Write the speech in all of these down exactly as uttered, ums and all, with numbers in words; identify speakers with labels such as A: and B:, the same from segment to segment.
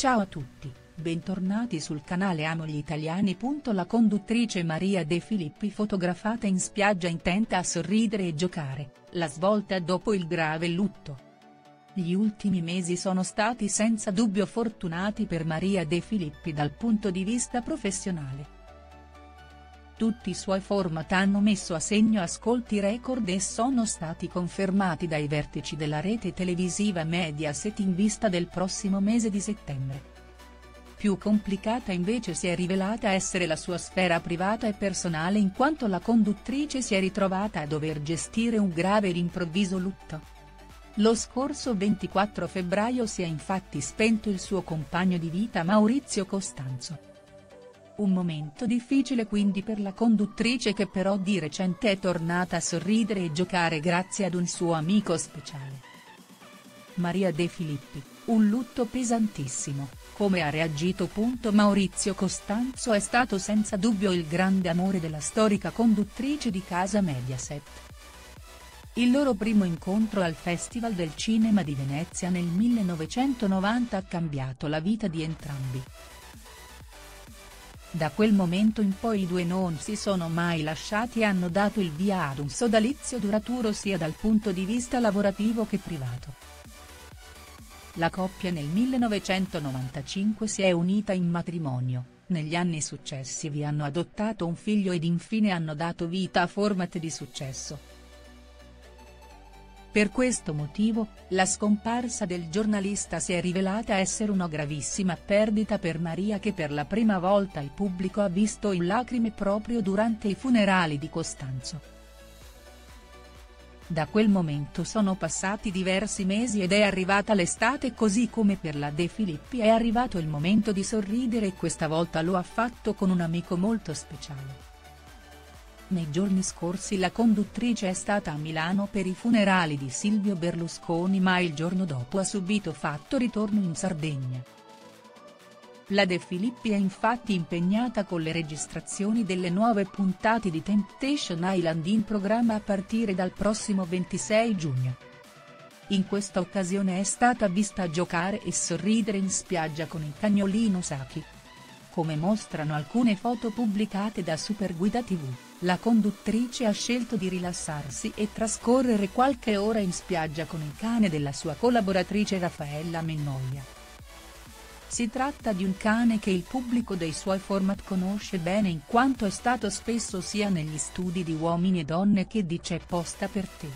A: Ciao a tutti, bentornati sul canale Amo gli Italiani. La conduttrice Maria De Filippi fotografata in spiaggia intenta a sorridere e giocare, la svolta dopo il grave lutto. Gli ultimi mesi sono stati senza dubbio fortunati per Maria De Filippi dal punto di vista professionale. Tutti i suoi format hanno messo a segno ascolti record e sono stati confermati dai vertici della rete televisiva Mediaset in vista del prossimo mese di settembre. Più complicata invece si è rivelata essere la sua sfera privata e personale, in quanto la conduttrice si è ritrovata a dover gestire un grave ed improvviso lutto. Lo scorso ventiquattro febbraio si è infatti spento il suo compagno di vita Maurizio Costanzo. Un momento difficile quindi per la conduttrice, che però di recente è tornata a sorridere e giocare grazie ad un suo amico speciale. Maria De Filippi, un lutto pesantissimo, come ha reagito? Maurizio Costanzo è stato senza dubbio il grande amore della storica conduttrice di casa Mediaset. Il loro primo incontro al Festival del Cinema di Venezia nel millenovecentonovanta ha cambiato la vita di entrambi. Da quel momento in poi i due non si sono mai lasciati e hanno dato il via ad un sodalizio duraturo sia dal punto di vista lavorativo che privato. La coppia nel millenovecentonovantacinque si è unita in matrimonio, negli anni successivi hanno adottato un figlio ed infine hanno dato vita a format di successo. Per questo motivo, la scomparsa del giornalista si è rivelata essere una gravissima perdita per Maria, che per la prima volta il pubblico ha visto in lacrime proprio durante i funerali di Costanzo. Da quel momento sono passati diversi mesi ed è arrivata l'estate, così come per la De Filippi è arrivato il momento di sorridere, e questa volta lo ha fatto con un amico molto speciale. Nei giorni scorsi la conduttrice è stata a Milano per i funerali di Silvio Berlusconi, ma il giorno dopo ha subito fatto ritorno in Sardegna. La De Filippi è infatti impegnata con le registrazioni delle nuove puntate di Temptation Island, in programma a partire dal prossimo ventisei giugno. In questa occasione è stata vista giocare e sorridere in spiaggia con il cagnolino Saki. Come mostrano alcune foto pubblicate da Superguida tivù, la conduttrice ha scelto di rilassarsi e trascorrere qualche ora in spiaggia con il cane della sua collaboratrice Raffaella Mennoia. Si tratta di un cane che il pubblico dei suoi format conosce bene, in quanto è stato spesso sia negli studi di Uomini e Donne che di C'è posta per te.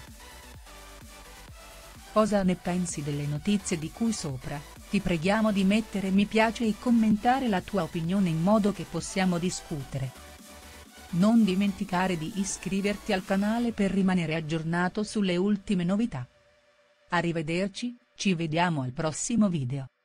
A: Cosa ne pensi delle notizie di cui sopra? Ti preghiamo di mettere mi piace e commentare la tua opinione in modo che possiamo discutere. Non dimenticare di iscriverti al canale per rimanere aggiornato sulle ultime novità. Arrivederci, ci vediamo al prossimo video.